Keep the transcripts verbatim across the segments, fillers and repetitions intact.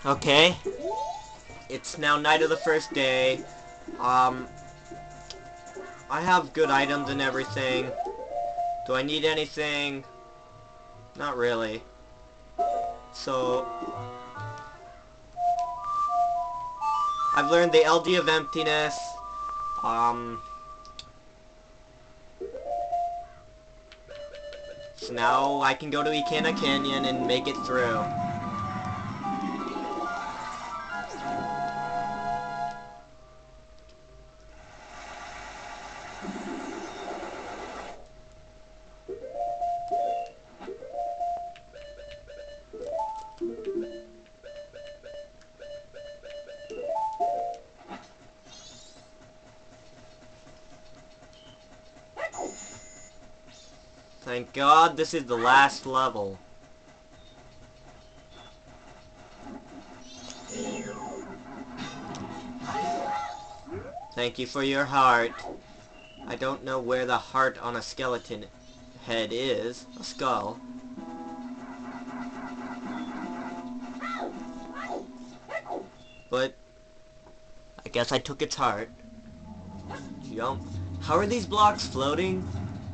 Okay. It's now night of the first day. Um, I have good items and everything. Do I need anything? Not really. So, I've learned the L D of emptiness. Um, so now I can go to Ikana Canyon and make it through. Thank God this is the last level. Thank you for your heart. I don't know where the heart on a skeleton head is. A skull. But I guess I took its heart. Jump. How are these blocks floating?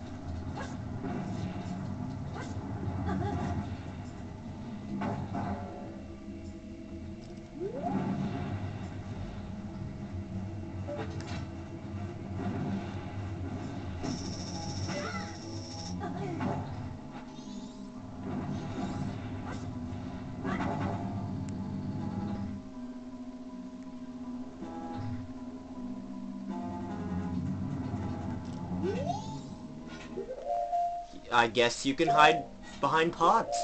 I guess you can hide behind pots.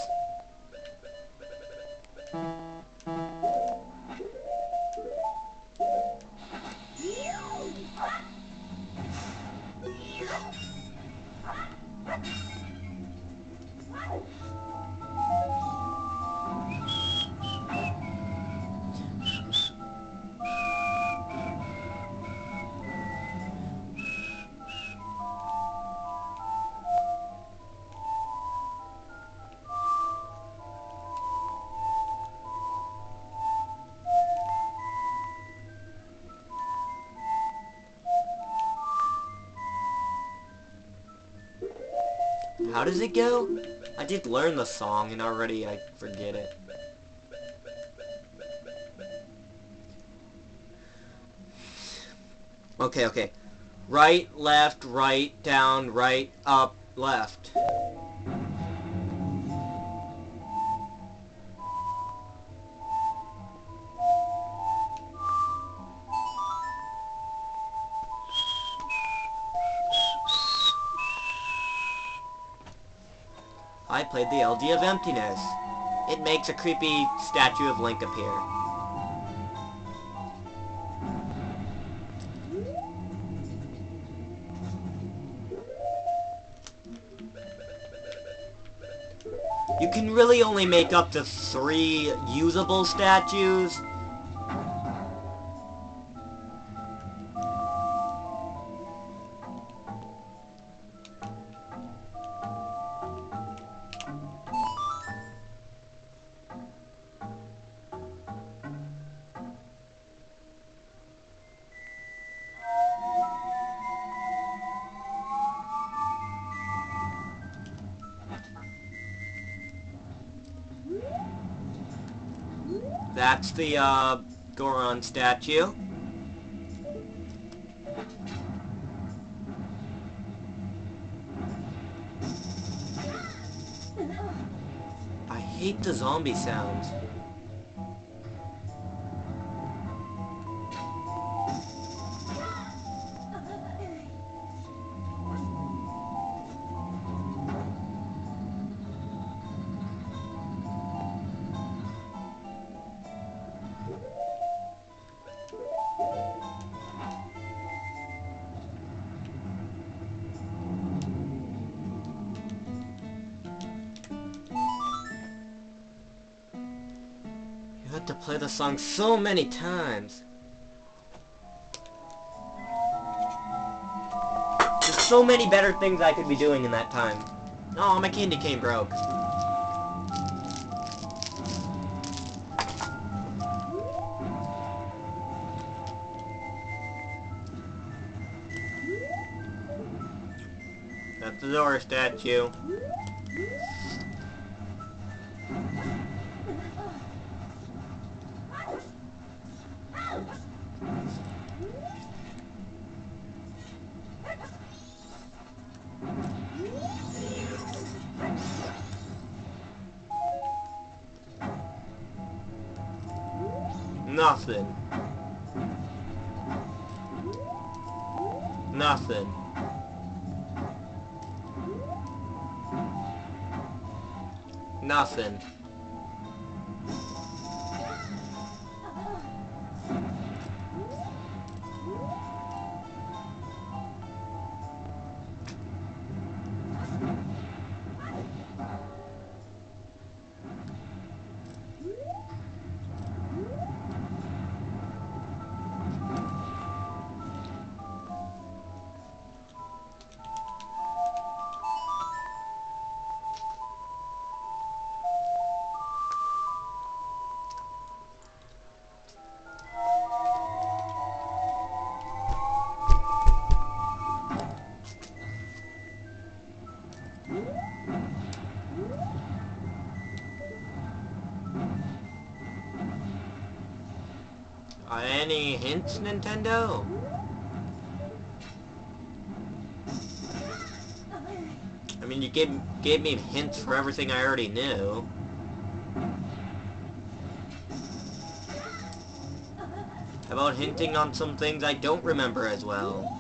How does it go? I did learn the song and already I forget it. Okay, okay. Right, left, right, down, right, up, left. I played the L D of emptiness. It makes a creepy statue of Link appear. You can really only make up to three usable statues. That's the, uh, Goron statue. I hate the zombie sounds. You have to play the song so many times. There's so many better things I could be doing in that time. Oh, my candy cane broke. the Zora statue. Nothing. Nothing. Nothing. Uh, any hints, Nintendo? I mean, you gave, gave me hints for everything I already knew. How about hinting on some things I don't remember as well?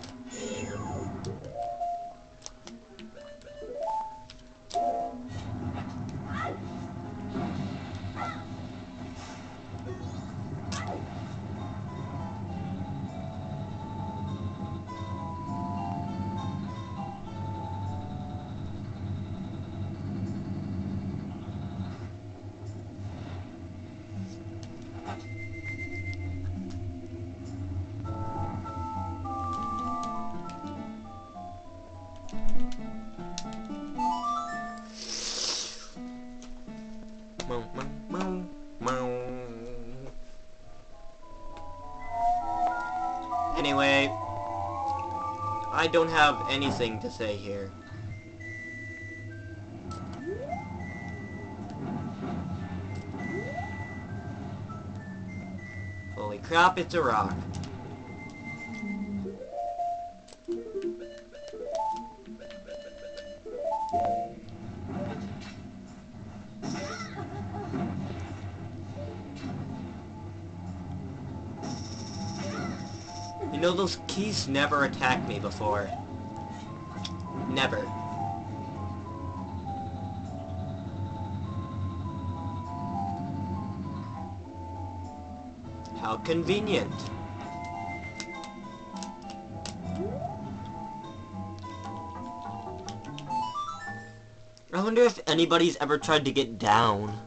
Anyway, I don't have anything to say here. Holy crap, it's a rock. You know, those keys never attacked me before. Never. How convenient. I wonder if anybody's ever tried to get down.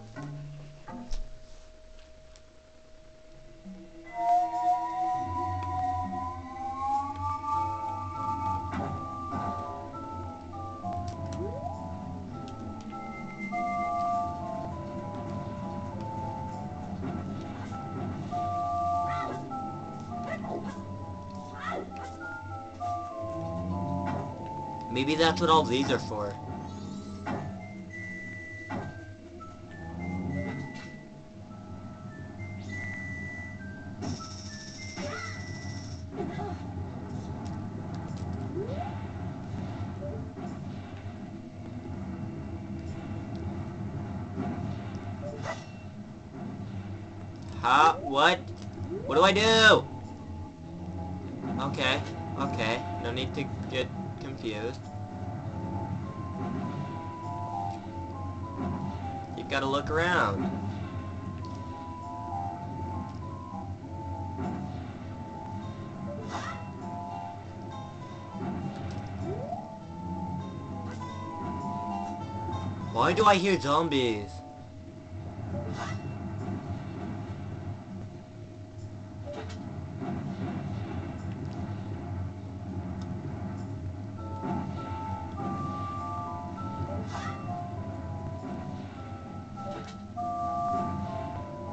Maybe that's what all these are for. Huh? What? What do I do? Okay, okay. No need to get confused. You gotta look around. Why do I hear zombies?